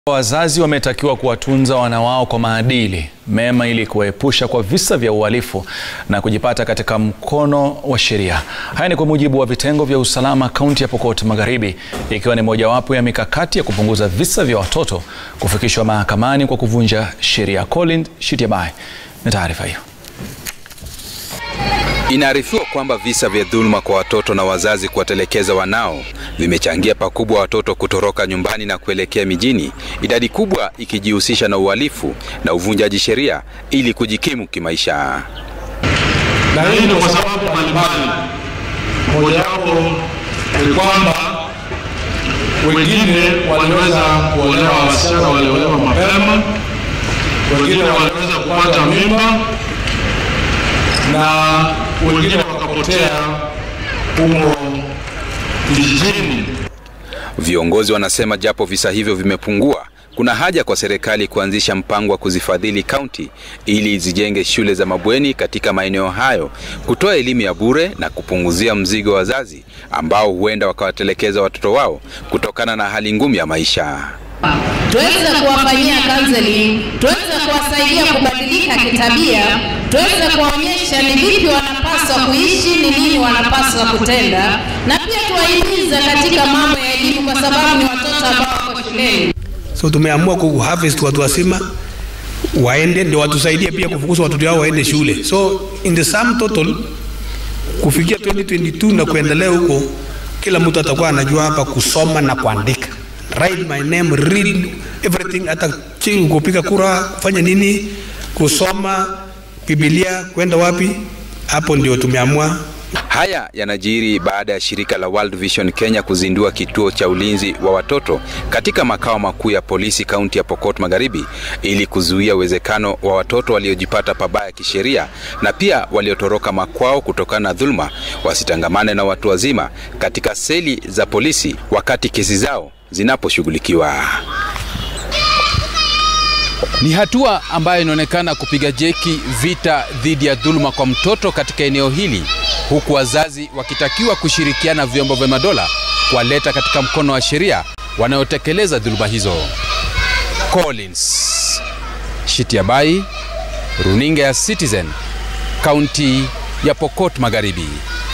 Wazazi wametakiwa kuwatunza wanawao kwa maadili mema ili kuwaepusha kwa visa vya uhalifu na kujipata katika mkono wa sheria. Haya ni kwa mujibu wa vitengo vya usalama kaunti ya Pokot magharibi, ikiwa ni mojawapo ya mikakati ya kupunguza visa vya watoto kufikishwa mahakamani kwa kuvunja sheria. Shitiabayi na taarifa hiyo. Inaarifiwa kwamba visa vya dhuluma kwa watoto na wazazi kuwatelekeza wanao vimechangia pakubwa watoto kutoroka nyumbani na kuelekea mijini, idadi kubwa ikijihusisha na uhalifu na uvunjaji sheria ili kujikimu kimaisha. Na hii ni kwa sababu mbalimbali. Mojawepo ni kwamba wengine waliweza kuolewa, wasichana waliolewa mapema, wengine waliweza kupata mimba na wengine wakapotea humo vijijini. Viongozi wanasema japo visa hivyo vimepungua, kuna haja kwa serikali kuanzisha mpango wa kuzifadhili kaunti ili zijenge shule za mabweni katika maeneo hayo, kutoa elimu ya bure na kupunguzia mzigo wazazi ambao huenda wakawatelekeza watoto wao kutokana na hali ngumu ya maisha. Tuweza kuwafanyia counseling, tuweza kuwasaidia kubadilika kitabia, tuweza kuwaonyesha ni vipi wanapaswa kuishi, ni nini wanapaswa kutenda, na pia tuwahimiza katika mambo ya elimu kwa sababu ni watoto ambao wako shuleni. So tumeamua kuharvest watu wasima waende ndio watusaidie pia kufukuza watoto wao waende shule. So in the sum total kufikia 2022 na kuendelea huko, kila mtu atakuwa anajua hapa kusoma na kuandika. Write my name, read everything, hata kupiga kura, kufanya nini, kusoma Biblia, kwenda wapi, hapo ndio tumeamua. Haya yanajiri baada ya shirika la World Vision Kenya kuzindua kituo cha ulinzi wa watoto katika makao makuu ya polisi kaunti ya Pokot magharibi ili kuzuia uwezekano wa watoto waliojipata pabaya kisheria na pia waliotoroka makwao kutokana na dhuluma wasitangamane na watu wazima katika seli za polisi wakati kesi zao zinaposhughulikiwa. Ni hatua ambayo inaonekana kupiga jeki vita dhidi ya dhuluma kwa mtoto katika eneo hili, huku wazazi wakitakiwa kushirikiana vyombo vya madola kuwaleta katika mkono wa sheria wanaotekeleza dhuluma hizo. Shitiabayi, runinga ya Citizen, kaunti ya Pokot magharibi.